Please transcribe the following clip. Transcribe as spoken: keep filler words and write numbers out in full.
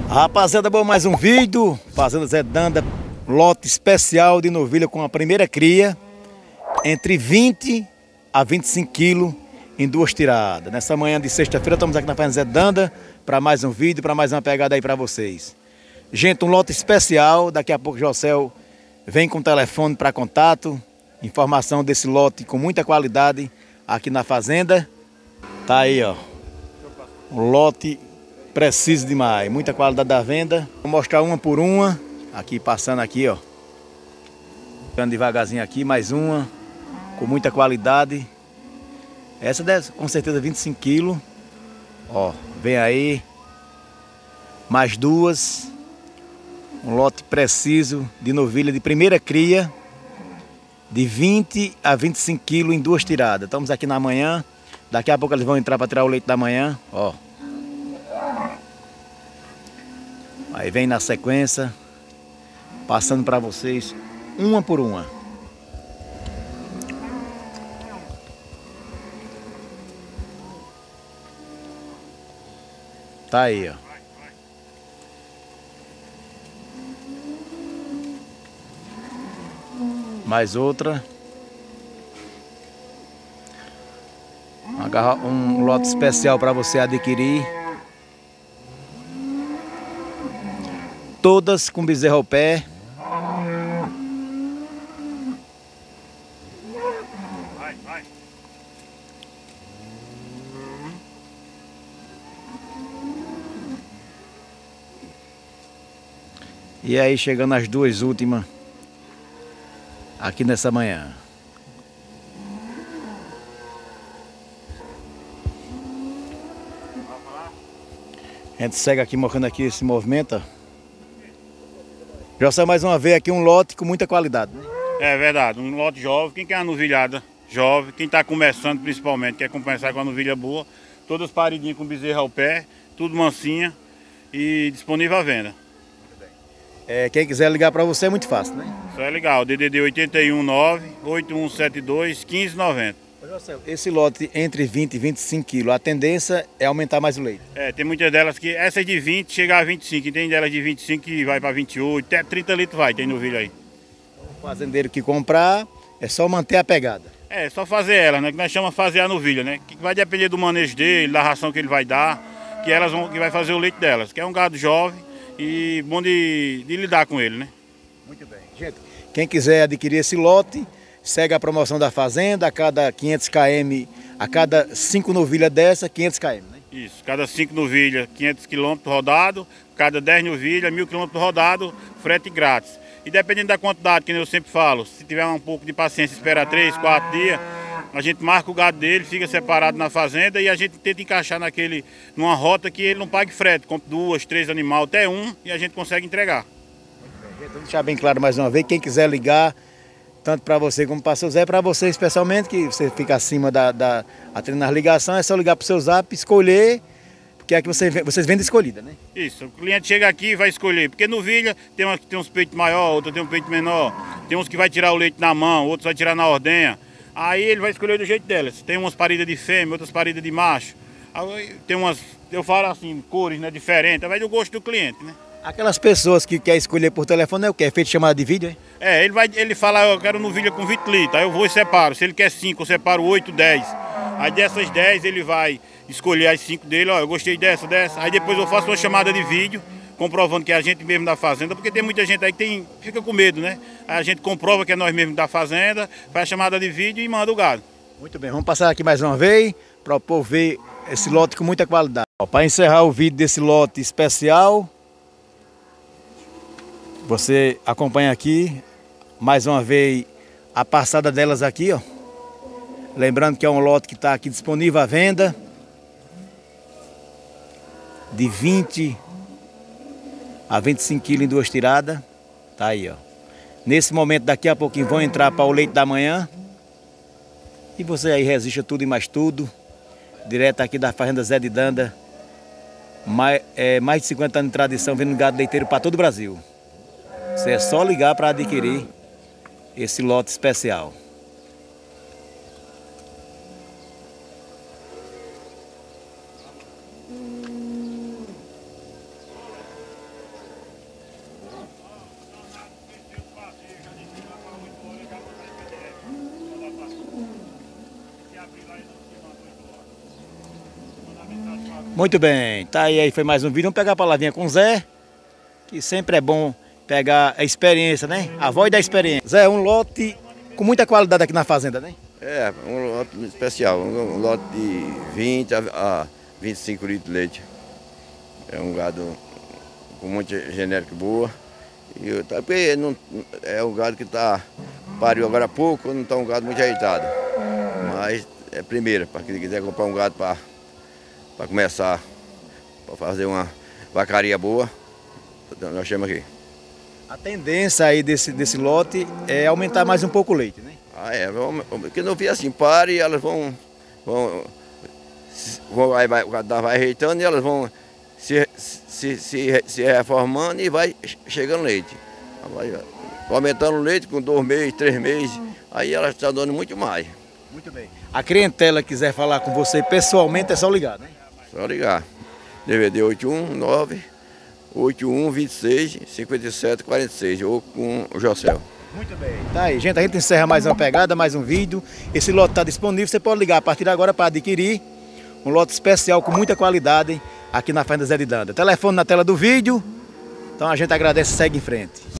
Rapaziada, bom, mais um vídeo. Fazenda Zé Danda, lote especial de novilha com a primeira cria, entre vinte a vinte e cinco quilos em duas tiradas. Nessa manhã de sexta-feira estamos aqui na Fazenda Zé Danda para mais um vídeo, para mais uma pegada aí para vocês. Gente, um lote especial. Daqui a pouco o Jocel vem com o telefone para contato, informação desse lote com muita qualidade aqui na fazenda. Tá aí, ó, um lote preciso demais, muita qualidade da venda. Vou mostrar uma por uma, aqui passando aqui, ó, ficando devagarzinho aqui, mais uma com muita qualidade. Essa deve com certeza vinte e cinco quilos, ó, vem aí mais duas, um lote preciso de novilha de primeira cria, de vinte a vinte e cinco quilos em duas tiradas. Estamos aqui na manhã, daqui a pouco eles vão entrar para tirar o leite da manhã, ó. Aí vem na sequência, passando para vocês, uma por uma. Tá aí, ó. Mais outra. Um lote especial para você adquirir. Todas com bezerro ao pé. Vai, vai. E aí chegando as duas últimas aqui nessa manhã. A gente segue aqui mostrando aqui esse movimento. Já saiu mais uma vez aqui um lote com muita qualidade, né? É verdade, um lote jovem. Quem quer uma novilhada jovem, quem está começando principalmente, quer começar com uma novilha boa, todas paridinhas com bezerro ao pé, tudo mansinha e disponível à venda. É, quem quiser ligar para você é muito fácil, né? Isso é legal, D D D oito um nove, oito um sete dois, um cinco nove zero. Esse lote entre vinte e vinte e cinco quilos, a tendência é aumentar mais o leite. É, tem muitas delas que, essas de vinte chegar a vinte e cinco, e tem delas de vinte e cinco que vai para vinte e oito, até trinta litros vai, tem novilha aí. O fazendeiro que comprar, é só manter a pegada. É, só fazer ela, né, que nós chamamos fazer a novilha, né, que vai depender do manejo dele, da ração que ele vai dar, que elas vão, que vai fazer o leite delas, que é um gado jovem e bom de, de lidar com ele, né. Muito bem. Gente, quem quiser adquirir esse lote, segue a promoção da fazenda, a cada quinhentos quilômetros, a cada cinco novilhas dessa, quinhentos quilômetros, né? Isso, cada cinco novilhas, quinhentos quilômetros rodado, cada dez novilhas, mil quilômetros rodado, frete grátis. E dependendo da quantidade, que eu sempre falo, se tiver um pouco de paciência, espera três, quatro dias, a gente marca o gado dele, fica separado na fazenda e a gente tenta encaixar naquele, numa rota que ele não pague frete, compra duas, três animais, até um, e a gente consegue entregar. Muito bem, vou deixar bem claro mais uma vez, quem quiser ligar, tanto para você como para o seu Zé, para você especialmente, que você fica acima da, da atendendo as ligações, é só ligar para o seu zap, escolher, porque aqui você, vocês vendem escolhida, né? Isso, o cliente chega aqui e vai escolher, porque novilha tem umas que tem uns peitos maior, outra tem um peito menor, tem uns que vai tirar o leite na mão, outros vai tirar na ordenha, aí ele vai escolher do jeito delas. Tem umas paridas de fêmea, outras paridas de macho, aí tem umas, eu falo assim, cores, né, diferentes, vai do gosto do cliente, né? Aquelas pessoas que querem escolher por telefone é o quê? É feito chamada de vídeo, hein? É, ele vai, ele fala, eu quero novilha com vinte litros, aí eu vou e separo. Se ele quer cinco, eu separo oito, dez. Aí dessas dez ele vai escolher as cinco dele, ó, eu gostei dessa, dessa. Aí depois eu faço uma chamada de vídeo, comprovando que é a gente mesmo da fazenda, porque tem muita gente aí que tem, fica com medo, né? Aí a gente comprova que é nós mesmos da fazenda, faz a chamada de vídeo e manda o gado. Muito bem, vamos passar aqui mais uma vez, para o povo ver esse lote com muita qualidade. Para encerrar o vídeo desse lote especial, você acompanha aqui, mais uma vez, a passada delas aqui, ó. Lembrando que é um lote que está aqui disponível à venda. De vinte a vinte e cinco quilos em duas tiradas. Tá aí, ó. Nesse momento, daqui a pouquinho, vão entrar para o leite da manhã. E você aí resiste a tudo e mais tudo. Direto aqui da Fazenda Zé de Danda. Mais, é, mais de cinquenta anos de tradição, vendo gado leiteiro para todo o Brasil. Você é só ligar para adquirir esse lote especial. Muito bem, tá aí, aí foi mais um vídeo. Vamos pegar a palavrinha com o Zé, que sempre é bom pegar a experiência, né? A voz da experiência. Zé, um lote com muita qualidade aqui na fazenda, né? É, um lote especial, um lote de vinte a vinte e cinco litros de leite. É um gado com muita genética boa. E eu, tá, porque não, é um gado que está pariu agora há pouco, não está um gado muito ajeitado. Mas é primeira, para quem quiser comprar um gado para para começar, para fazer uma vacaria boa, nós chamamos aqui. A tendência aí desse, desse lote é aumentar mais um pouco o leite, né? Ah, é, porque não vi assim, pare, elas vão, vão, vão vai, vai, o gado vai ajeitando e elas vão se, se, se, se reformando e vai chegando leite. Vai, vai aumentando o leite com dois meses, três meses, aí elas estão dando muito mais. Muito bem. A clientela quiser falar com você pessoalmente, é só ligar, né? Só ligar. D V D oito um nove, oito um, vinte e seis, cinquenta e sete, quarenta e seis, ou com o Jocel. Muito bem. Tá aí, gente, a gente encerra mais uma pegada, mais um vídeo. Esse lote está disponível, você pode ligar a partir de agora para adquirir um lote especial com muita qualidade aqui na Fazenda Zé de Danda. Telefone na tela do vídeo. Então a gente agradece e segue em frente.